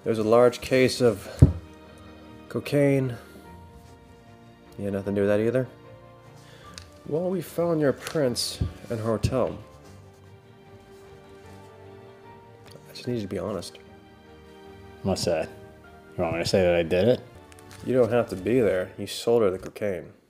There's a large case of cocaine. You had nothing to do with that either? Well, we found your prints in her hotel. I just need you to be honest. What's that? You want me to say that I did it? You don't have to be there. You sold her the cocaine.